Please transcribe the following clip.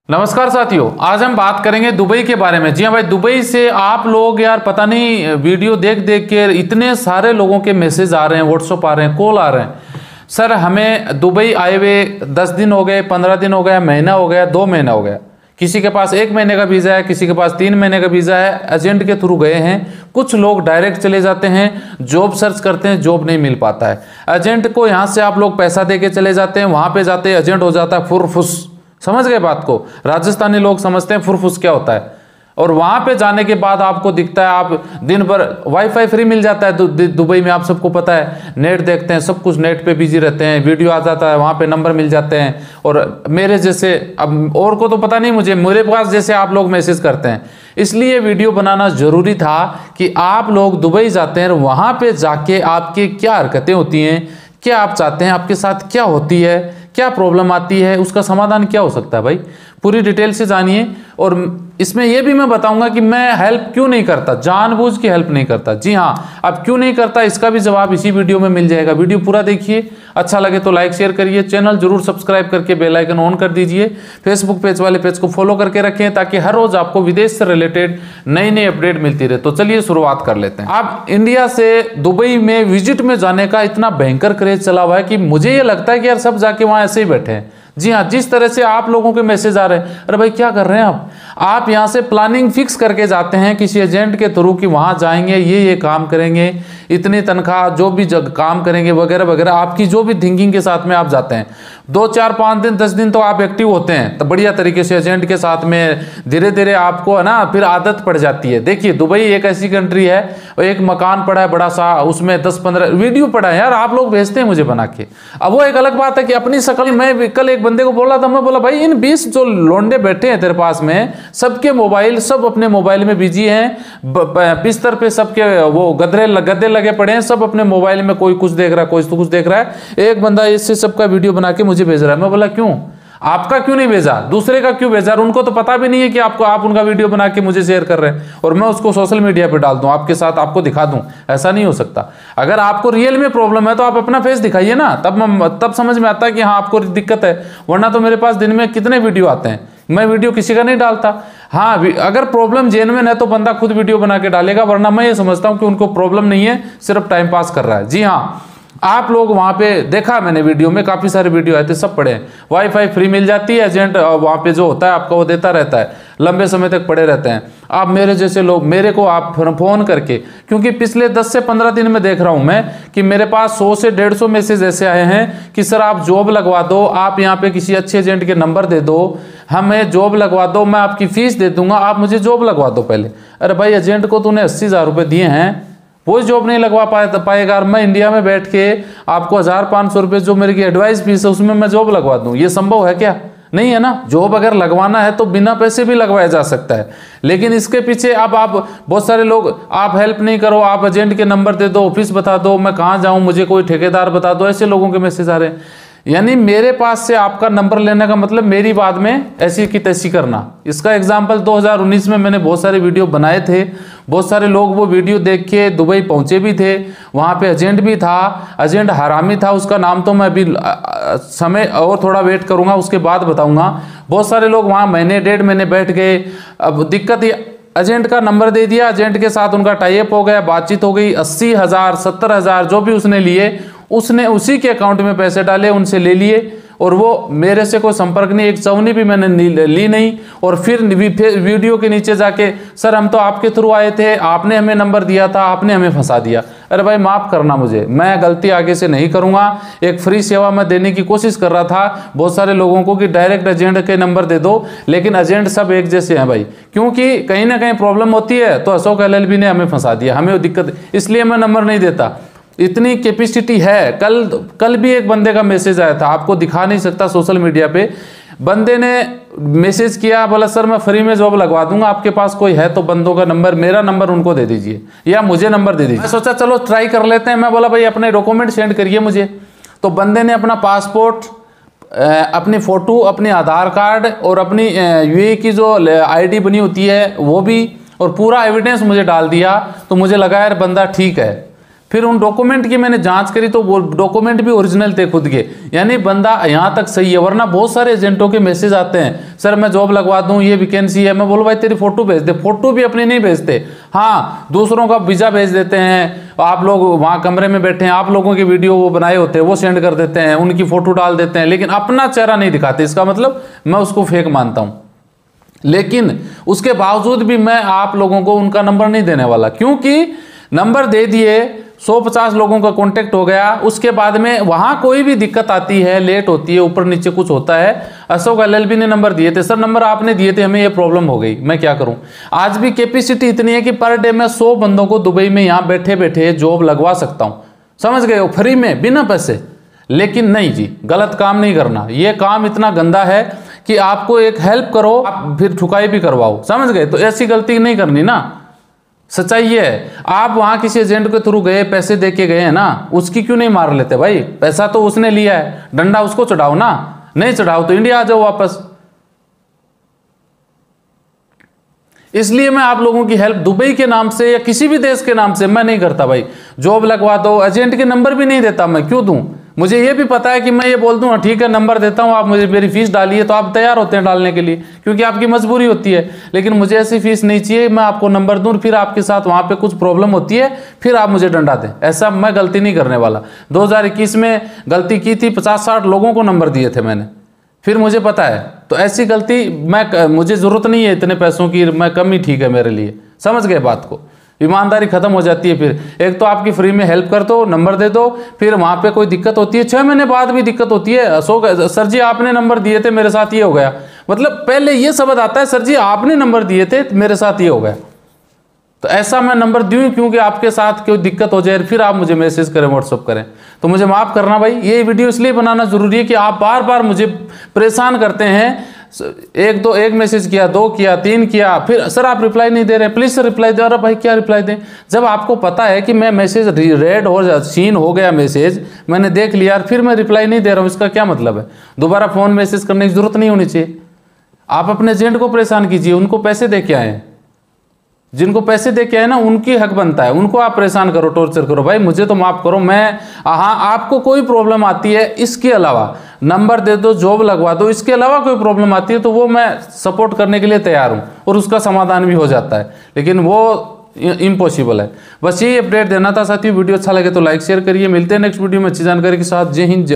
नमस्कार साथियों, आज हम बात करेंगे दुबई के बारे में। जी हाँ भाई, दुबई से आप लोग यार पता नहीं वीडियो देख देख के इतने सारे लोगों के मैसेज आ रहे हैं, व्हाट्सएप आ रहे हैं, कॉल आ रहे हैं। सर हमें दुबई आए हुए 10 दिन हो गए, 15 दिन हो गया, महीना हो गया, 2 महीना हो गया। किसी के पास 1 महीने का वीज़ा है, किसी के पास 3 महीने का वीज़ा है। एजेंट के थ्रू गए हैं। कुछ लोग डायरेक्ट चले जाते हैं, जॉब सर्च करते हैं, जॉब नहीं मिल पाता है। एजेंट को यहाँ से आप लोग पैसा दे के चले जाते हैं, वहाँ पे जाते हैं एजेंट हो जाता है फुरफुस। समझ गए बात को? राजस्थानी लोग समझते हैं फुरफुस क्या होता है। और वहां पे जाने के बाद आपको दिखता है आप दिन भर वाईफाई फ्री मिल जाता है दुबई में, आप सबको पता है। नेट देखते हैं, सब कुछ नेट पे बिजी रहते हैं, वीडियो आ जाता है, वहां पे नंबर मिल जाते हैं। और मेरे जैसे, अब और को तो पता नहीं, मुझे मेरे पास जैसे आप लोग मैसेज करते हैं। इसलिए वीडियो बनाना जरूरी था कि आप लोग दुबई जाते हैं, वहां पे जाके आपकी क्या हरकतें होती हैं, क्या आप चाहते हैं, आपके साथ क्या होती है, क्या प्रॉब्लम आती है, उसका समाधान क्या हो सकता है भाई, पूरी डिटेल से जानिए। और इसमें यह भी मैं बताऊंगा कि मैं हेल्प क्यों नहीं करता, जानबूझ के हेल्प नहीं करता। जी हाँ, अब क्यों नहीं करता इसका भी जवाब इसी वीडियो में मिल जाएगा। वीडियो पूरा देखिए, अच्छा लगे तो लाइक शेयर करिए, चैनल जरूर सब्सक्राइब करके बेल आइकन ऑन कर दीजिए। फेसबुक पेज वाले पेज को फॉलो करके रखें ताकि हर रोज आपको विदेश से रिलेटेड नई नई अपडेट मिलती रहे। तो चलिए शुरुआत कर लेते हैं। अब इंडिया से दुबई में विजिट में जाने का इतना भयंकर क्रेज चला हुआ है कि मुझे ये लगता है कि यार सब जाके वहां ऐसे ही बैठे हैं। जी हाँ, जिस तरह से आप लोगों के मैसेज आ रहे हैं, अरे भाई क्या कर रहे हैं आप यहाँ से प्लानिंग फिक्स करके जाते हैं किसी एजेंट के थ्रू कि वहां जाएंगे, ये काम करेंगे, इतनी तनख्वाह, जो भी काम करेंगे वगैरह वगैरह, आपकी जो भी थिंकिंग के साथ में आप जाते हैं। 2, 4, 5 दिन 10 दिन तो आप एक्टिव होते हैं, तो बढ़िया तरीके से एजेंट के साथ में धीरे धीरे आपको है ना फिर आदत पड़ जाती है। देखिए दुबई एक ऐसी कंट्री है, एक मकान पड़ा है बड़ा सा, उसमें 10-15 वीडियो पड़ा है यार, आप लोग भेजते हैं मुझे बना के। अब वो एक अलग बात है कि अपनी शक्ल, मैं कल एक बंदे को बोल रहा था, मैं बोला भाई इन 20 जो लोंडे बैठे हैं तेरे पास में, सबके मोबाइल, सब अपने मोबाइल में बिजी हैं, बिस्तर पे सबके वो गद्दे लगे पड़े हैं, सब अपने मोबाइल में, कोई कुछ देख रहा है, कोई तो कुछ देख रहा है। एक बंदा इससे सबका वीडियो बना के मुझे भेज रहा है। मैं बोला क्यों, आपका क्यों नहीं भेजा, दूसरे का क्यों भेजा? उनको तो पता भी नहीं है कि आप उनका वीडियो बना के मुझे शेयर कर रहे हैं और मैं उसको सोशल मीडिया पे डाल दूं, आपके साथ आपको दिखा दूं। ऐसा नहीं हो सकता। अगर आपको रियल में प्रॉब्लम है तो आप अपना फेस दिखाइए ना, तब समझ में आता है कि हाँ आपको दिक्कत है। वरना तो मेरे पास दिन में कितने वीडियो आते हैं, मैं वीडियो किसी का नहीं डालता। हाँ, अगर प्रॉब्लम जेन्युइन है तो बंदा खुद वीडियो बना के डालेगा, वरना मैं ये समझता हूं कि उनको प्रॉब्लम नहीं है, सिर्फ टाइम पास कर रहा है। जी हाँ, आप लोग वहां पे देखा मैंने, वीडियो में काफी सारे वीडियो आए थे, सब पड़े हैं। वाईफाई फ्री मिल जाती है, एजेंट वहां पे जो होता है आपका वो देता रहता है, लंबे समय तक पड़े रहते हैं। आप मेरे जैसे लोग, मेरे को आप फोन करके, क्योंकि पिछले 10 से 15 दिन में देख रहा हूं मैं कि मेरे पास 100 से 150 मैसेज ऐसे आए हैं कि सर आप जॉब लगवा दो, आप यहाँ पे किसी अच्छे एजेंट के नंबर दे दो, हमें जॉब लगवा दो, मैं आपकी फीस दे दूंगा, आप मुझे जॉब लगवा दो पहले। अरे भाई एजेंट को तूने 80,000 रुपये दिए हैं, वो जॉब नहीं लगवा पाएगा, और मैं इंडिया में बैठ के आपको 1,500 रुपये जो मेरी एडवाइस फीस है उसमें मैं जॉब लगवा दूं, ये संभव है क्या? नहीं है ना। जॉब अगर लगवाना है तो बिना पैसे भी लगवाया जा सकता है, लेकिन इसके पीछे अब आप बहुत सारे लोग, आप हेल्प नहीं करो, आप एजेंट के नंबर दे दो, ऑफिस बता दो, मैं कहाँ जाऊँ, मुझे कोई ठेकेदार बता दो, ऐसे लोगों के मैसेज आ रहे हैं। यानी मेरे पास से आपका नंबर लेने का मतलब मेरी बात में ऐसी की तैसी करना। इसका एग्जाम्पल 2019 में मैंने बहुत सारे वीडियो बनाए थे, बहुत सारे लोग वो वीडियो देख के दुबई पहुंचे भी थे, वहां पे एजेंट भी था, एजेंट हरामी था, उसका नाम तो मैं अभी समय और थोड़ा वेट करूंगा, उसके बाद बताऊंगा। बहुत सारे लोग वहां महीने 1.5 महीने बैठ गए। अब दिक्कत ये, एजेंट का नंबर दे दिया, एजेंट के साथ उनका टाई अप हो गया, बातचीत हो गई, 80,000 70,000 जो भी उसने लिए, उसने उसी के अकाउंट में पैसे डाले, उनसे ले लिए, और वो मेरे से कोई संपर्क नहीं, एक चवनी भी मैंने ली नहीं। और फिर वीडियो के नीचे जाके, सर हम तो आपके थ्रू आए थे, आपने हमें नंबर दिया था, आपने हमें फंसा दिया। अरे भाई माफ करना मुझे, मैं गलती आगे से नहीं करूंगा। एक फ्री सेवा मैं देने की कोशिश कर रहा था बहुत सारे लोगों को कि डायरेक्ट एजेंट के नंबर दे दो, लेकिन एजेंट सब एक जैसे हैं भाई, क्योंकि कहीं ना कहीं प्रॉब्लम होती है। तो अशोक LLB ने हमें फंसा दिया, हमें दिक्कत, इसलिए मैं नंबर नहीं देता। इतनी कैपेसिटी है। कल भी एक बंदे का मैसेज आया था, आपको दिखा नहीं सकता, सोशल मीडिया पे बंदे ने मैसेज किया, बोला सर मैं फ्री में जॉब लगवा दूंगा, आपके पास कोई है तो बंदों का नंबर, मेरा नंबर उनको दे दीजिए या मुझे नंबर दे दीजिए। मैं सोचा चलो ट्राई कर लेते हैं। मैं बोला भाई अपने डॉक्यूमेंट सेंड करिए मुझे। तो बंदे ने अपना पासपोर्ट, अपनी फ़ोटो, अपने आधार कार्ड और अपनी UAE की जो ID बनी होती है वो भी, और पूरा एविडेंस मुझे डाल दिया। तो मुझे लगा यार बंदा ठीक है। फिर उन डॉक्यूमेंट की मैंने जांच करी तो वो डॉक्यूमेंट भी ओरिजिनल थे खुद के, यानी बंदा यहाँ तक सही है। वरना बहुत सारे एजेंटों के मैसेज आते हैं, सर मैं जॉब लगवा दूं, ये वैकेंसी है। मैं बोलो भाई तेरी फोटो भेज दे, फोटो भी अपनी नहीं भेजते। हाँ, दूसरों का वीजा भेज देते हैं, आप लोग वहाँ कमरे में बैठे हैं, आप लोगों की वीडियो वो बनाए होते हैं वो सेंड कर देते हैं, उनकी फोटो डाल देते हैं, लेकिन अपना चेहरा नहीं दिखाते। इसका मतलब मैं उसको फेक मानता हूँ। लेकिन उसके बावजूद भी मैं आप लोगों को उनका नंबर नहीं देने वाला, क्योंकि नंबर दे दिए, 150 लोगों का कांटेक्ट हो गया, उसके बाद में वहां कोई भी दिक्कत आती है, लेट होती है, ऊपर नीचे कुछ होता है। अशोक LLB ने नंबर दिए थे, सर नंबर आपने दिए थे, हमें ये प्रॉब्लम हो गई, मैं क्या करूं। आज भी कैपेसिटी इतनी है कि पर डे मैं 100 बंदों को दुबई में यहां बैठे बैठे जॉब लगवा सकता हूं, समझ गए हो, फ्री में, बिना पैसे। लेकिन नहीं जी, गलत काम नहीं करना। ये काम इतना गंदा है कि आपको एक हेल्प करो, आप फिर ठुकाई भी करवाओ, समझ गए। तो ऐसी गलती नहीं करनी ना, सच्चाई ये है। आप वहां किसी एजेंट के थ्रू गए, पैसे दे के गए हैं ना, उसकी क्यों नहीं मार लेते भाई। पैसा तो उसने लिया है, डंडा उसको चढ़ाओ ना, नहीं चढ़ाओ तो इंडिया आ जाओ वापस। इसलिए मैं आप लोगों की हेल्प दुबई के नाम से या किसी भी देश के नाम से मैं नहीं करता भाई। जॉब लगवा दो, एजेंट के नंबर भी नहीं देता मैं, क्यों दूं। मुझे ये भी पता है कि मैं ये बोल दूं ठीक है नंबर देता हूं, आप मुझे मेरी फीस डालिए, तो आप तैयार होते हैं डालने के लिए, क्योंकि आपकी मजबूरी होती है। लेकिन मुझे ऐसी फीस नहीं चाहिए, मैं आपको नंबर दूं, फिर आपके साथ वहां पे कुछ प्रॉब्लम होती है, फिर आप मुझे डंडा दें। ऐसा मैं गलती नहीं करने वाला। 2021 में गलती की थी, 50-60 लोगों को नंबर दिए थे मैंने, फिर मुझे पता है। तो ऐसी गलती मुझे जरूरत नहीं है इतने पैसों की, मैं कम ही ठीक है मेरे लिए, समझ गए बात को। ईमानदारी खत्म हो जाती है। फिर एक तो आपकी फ्री में हेल्प कर दो, नंबर दे दो, फिर वहां पे कोई दिक्कत होती है, 6 महीने बाद भी दिक्कत होती है। अशोक सर जी आपने नंबर दिए थे, मेरे साथ ये हो गया, मतलब पहले ये शब्द आता है, सर जी आपने नंबर दिए थे, मेरे साथ ये हो गया। तो ऐसा मैं नंबर दूं क्योंकि आपके साथ कोई दिक्कत हो जाए, फिर आप मुझे मैसेज करें, व्हाट्सअप करें, तो मुझे माफ करना भाई। ये वीडियो इसलिए बनाना जरूरी है कि आप बार बार मुझे परेशान करते हैं। एक मैसेज किया, 2 किया, 3 किया, फिर सर आप रिप्लाई नहीं दे रहे, प्लीज सर रिप्लाई दे। अरे भाई क्या रिप्लाई दें, जब आपको पता है कि मैं मैसेज रेड हो सीन हो गया, मैसेज मैंने देख लिया, फिर मैं रिप्लाई नहीं दे रहा हूं, इसका क्या मतलब है। दोबारा फोन मैसेज करने की जरूरत नहीं होनी चाहिए। आप अपने एजेंट को परेशान कीजिए, उनको पैसे दे के आए, जिनको पैसे दे के आए ना उनकी हक बनता है, उनको आप परेशान करो, टॉर्चर करो। भाई मुझे तो माफ करो, मैं हाँ आपको कोई प्रॉब्लम आती है, इसके अलावा नंबर दे दो, जॉब लगवा दो, इसके अलावा कोई प्रॉब्लम आती है तो वो मैं सपोर्ट करने के लिए तैयार हूं और उसका समाधान भी हो जाता है, लेकिन वो इम्पॉसिबल है। बस यही अपडेट देना था साथियों। वीडियो अच्छा लगे तो लाइक शेयर करिए। मिलते हैं नेक्स्ट वीडियो में अच्छी जानकारी के साथ। जय हिंद।